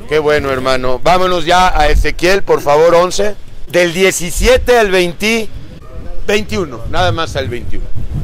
Qué bueno, hermano. Vámonos ya a Ezequiel, por favor, 11. Del 17 al 21, nada más al 21.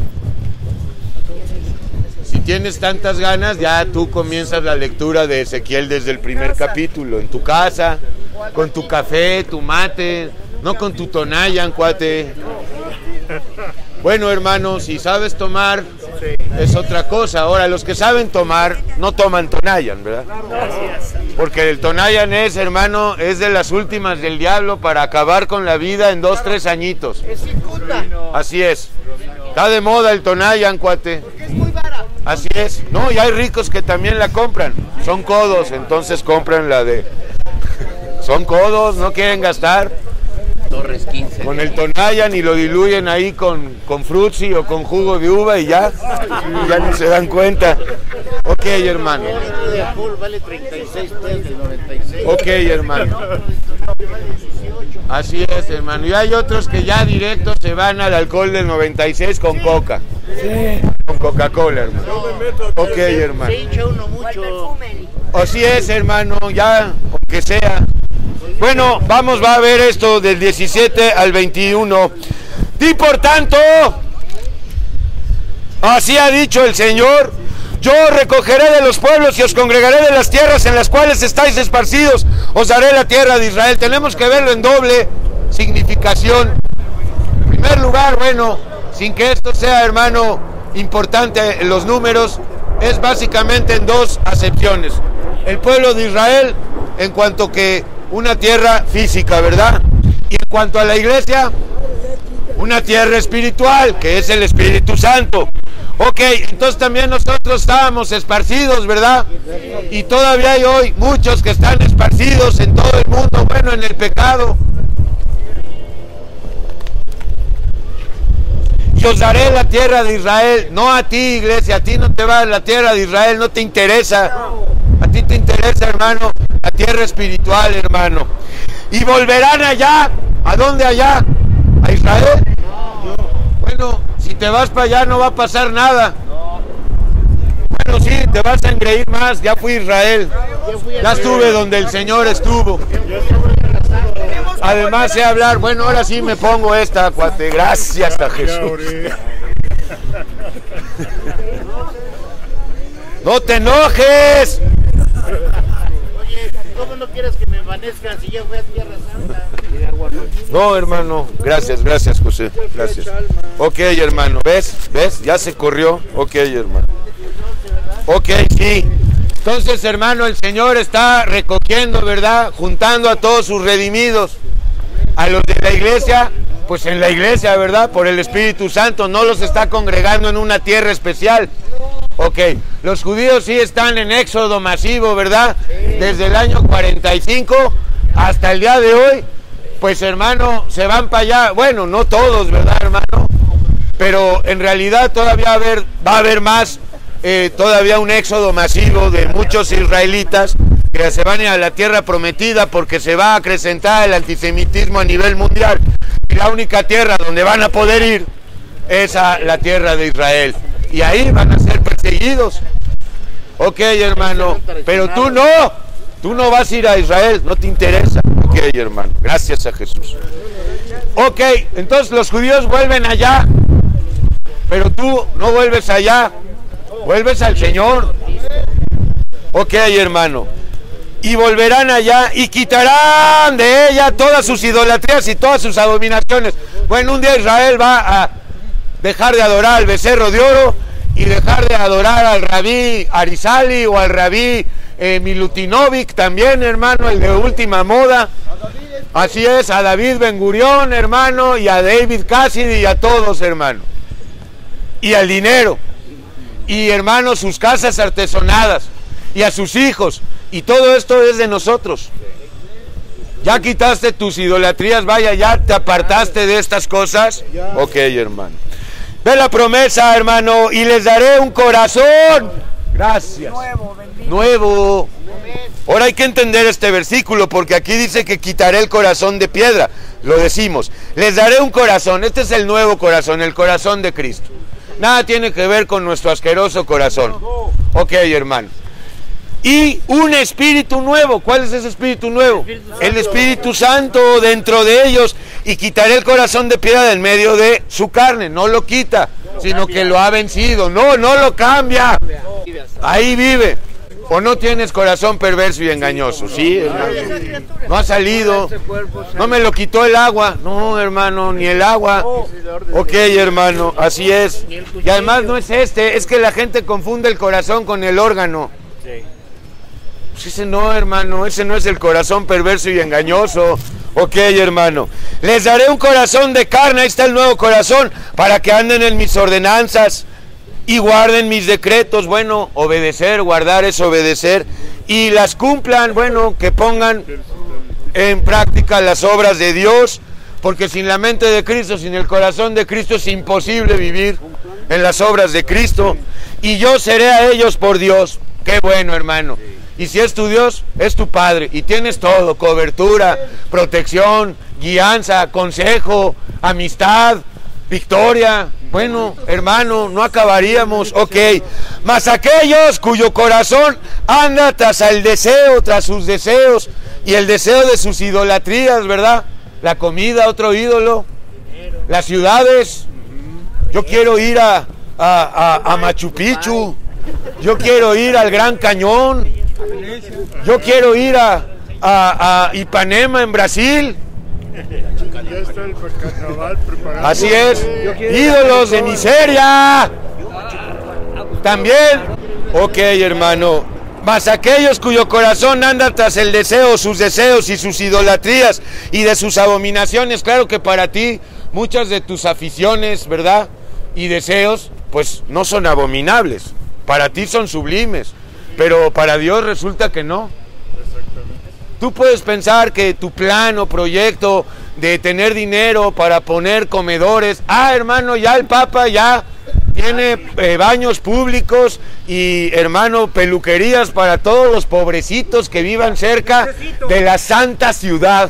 Si tienes tantas ganas, ya tú comienzas la lectura de Ezequiel desde el primer capítulo, en tu casa, con tu café, tu mate, no con tu Tonayan, cuate. Bueno, hermano, si sabes tomar, es otra cosa. Ahora, los que saben tomar, no toman Tonayan, ¿verdad? Porque el Tonayan es, hermano, es de las últimas del diablo para acabar con la vida en 2, 3 añitos. Así es. Está de moda el Tonayan, cuate. Así es. No, y hay ricos que también la compran. Son codos, entonces compran la de... Son codos, no quieren gastar. Torres 15. Con el Tonayan y lo diluyen ahí con frutzi o con jugo de uva y ya no se dan cuenta. Ok, hermano. De alcohol vale 36 pesos de 96. Ok, hermano. Así es, hermano. Y hay otros que ya directo se van al alcohol del 96 con coca. Sí. Con Coca-Cola, hermano. Ok, hermano. Se hincha uno mucho. Así es, hermano, ya, aunque sea. Bueno, va a ver esto del 17 al 21. Di por tanto, así ha dicho el Señor, yo recogeré de los pueblos y os congregaré de las tierras en las cuales estáis esparcidos, os daré la tierra de Israel. Tenemos que verlo en doble significación. En primer lugar, bueno, sin que esto sea, hermano, importante en los números, es básicamente en dos acepciones. El pueblo de Israel, en cuanto que una tierra física, ¿verdad? Y en cuanto a la iglesia, una tierra espiritual, que es el Espíritu Santo. Ok, entonces también nosotros estábamos esparcidos, ¿verdad? Y todavía hay hoy muchos que están esparcidos en todo el mundo, bueno, en el pecado. Y os daré la tierra de Israel, no a ti, iglesia, a ti no te va la tierra de Israel, no te interesa. A ti te interesa, hermano, la tierra espiritual, hermano. Y volverán allá. ¿A dónde allá? ¿A Israel? Bueno, si te vas para allá no va a pasar nada. Bueno, sí, te vas a engreír más. Ya fui a Israel. Ya estuve donde el Señor estuvo. Además sé hablar. Bueno, ahora sí me pongo esta, cuate. Gracias a Jesús. ¡No te enojes! Oye, ¿cómo no quieres que me envanezcan si ya fui a Tierra Santa? No, hermano, gracias, José, gracias. Ok, hermano, ¿ves? Ya se corrió. Ok, hermano. Ok, sí. Entonces, hermano, el Señor está recogiendo, ¿verdad? Juntando a todos sus redimidos. A los de la iglesia, pues en la iglesia, ¿verdad? Por el Espíritu Santo, no los está congregando en una tierra especial. Ok, los judíos sí están en éxodo masivo, ¿verdad? Desde el año 45 hasta el día de hoy, pues hermano, se van para allá. Bueno, no todos, ¿verdad, hermano? Pero en realidad todavía va a haber más, todavía un éxodo masivo de muchos israelitas que se van a la tierra prometida porque se va a acrecentar el antisemitismo a nivel mundial. Y la única tierra donde van a poder ir es a la tierra de Israel. Y ahí van a ser perseguidos. Ok, hermano, pero tú no vas a ir a Israel, no te interesa. Ok, hermano, gracias a Jesús. Ok, entonces los judíos vuelven allá, pero tú no vuelves allá, vuelves al Señor. Ok, hermano, y volverán allá y quitarán de ella todas sus idolatrías y todas sus abominaciones. Bueno, un día Israel va a dejar de adorar al becerro de oro y dejar de adorar al rabí Arizali o al rabí Milutinovic también, hermano, el de última moda. Así es, a David Ben Gurión, hermano, y a David Cassidy y a todos, hermano. Y al dinero. Y, hermano, sus casas artesonadas. Y a sus hijos. Y todo esto es de nosotros. Ya quitaste tus idolatrías, vaya, ya te apartaste de estas cosas. Ok, hermano. Ve la promesa, hermano, y les daré un corazón. Gracias. Nuevo. Ahora hay que entender este versículo porque aquí dice que quitaré el corazón de piedra. Lo decimos. Les daré un corazón. Este es el nuevo corazón, el corazón de Cristo. Nada tiene que ver con nuestro asqueroso corazón. Ok, hermano. y un espíritu nuevo. ¿Cuál es ese espíritu nuevo? El Espíritu Santo dentro de ellos, y quitaré el corazón de piedra del medio de su carne. No lo quita, sino que lo ha vencido. No lo cambia. Ahí vive. ¿O no tienes corazón perverso y engañoso? Sí, hermano. No ha salido. No me lo quitó el agua. No, hermano, ni el agua. Ok, hermano, así es. Y además no es es que la gente confunde el corazón con el órgano. Pues ese no, hermano, ese no es el corazón perverso y engañoso. Ok, hermano. Les daré un corazón de carne, ahí está el nuevo corazón, para que anden en mis ordenanzas y guarden mis decretos. Bueno, obedecer, guardar es obedecer, y las cumplan. Bueno, que pongan en práctica las obras de Dios, porque sin la mente de Cristo, sin el corazón de Cristo, es imposible vivir en las obras de Cristo. Y yo seré a ellos por Dios. Qué bueno, hermano. Y si es tu Dios, es tu Padre, y tienes todo: cobertura, protección, guianza, consejo, amistad, victoria. Bueno, hermano, no acabaríamos. Ok, mas aquellos cuyo corazón anda tras el deseo, tras sus deseos, y el deseo de sus idolatrías, ¿verdad? La comida, otro ídolo. Las ciudades. Yo quiero ir a Machu Picchu. Yo quiero ir al Gran Cañón. Yo quiero ir a Ipanema en Brasil. Ya está el carnaval preparado. Así es. Ídolos de miseria. También. Ok, hermano. Mas aquellos cuyo corazón anda tras el deseo, sus deseos y sus idolatrías y de sus abominaciones. Claro que para ti muchas de tus aficiones, ¿verdad?, y deseos, pues no son abominables. Para ti son sublimes, pero para Dios resulta que no. Tú puedes pensar que tu plan o proyecto de tener dinero para poner comedores, hermano, ya el Papa ya tiene baños públicos y, hermano, peluquerías para todos los pobrecitos que vivan cerca de la santa ciudad.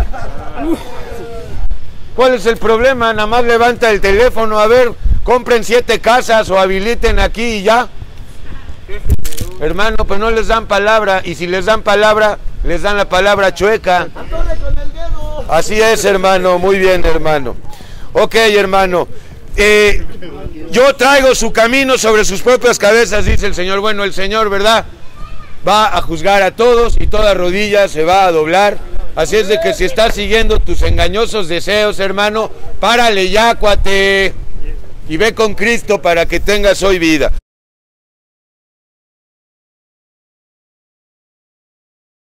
¿Cuál es el problema? Nada más levanta el teléfono, a ver, compren 7 casas o habiliten aquí y ya. Hermano, pues no les dan palabra, y si les dan palabra, les dan la palabra chueca. Así es, hermano, muy bien, hermano. Ok, hermano. Yo traigo su camino sobre sus propias cabezas, dice el Señor. Bueno, el Señor, ¿verdad?, va a juzgar a todos y toda rodilla se va a doblar. Así es de que si estás siguiendo tus engañosos deseos, hermano, párale ya, cuate, y ve con Cristo para que tengas hoy vida.